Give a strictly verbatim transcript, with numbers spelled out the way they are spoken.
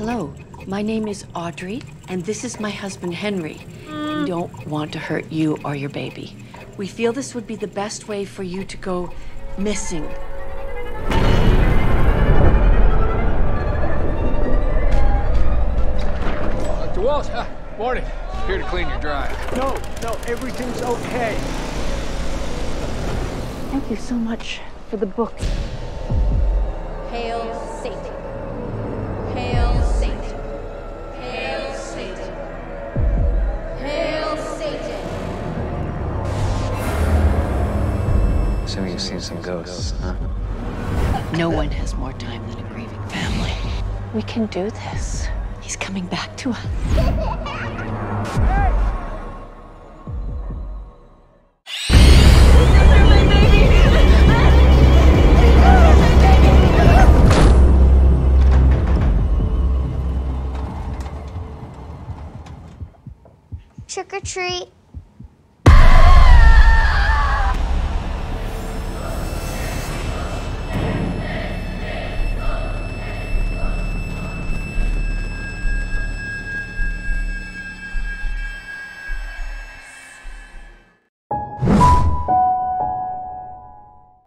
Hello, my name is Audrey, and this is my husband, Henry. We don't want to hurt you or your baby. We feel this would be the best way for you to go missing. Doctor Walsh, huh? Morning. Here to clean your drive. No, no, everything's okay. Thank you so much for the book. Hail Satan. Hail Satan. Hail Satan. Hail Satan. Assuming you've seen some ghosts, huh? No one has more time than a grieving family. We can do this. He's coming back to us. Trick or treat.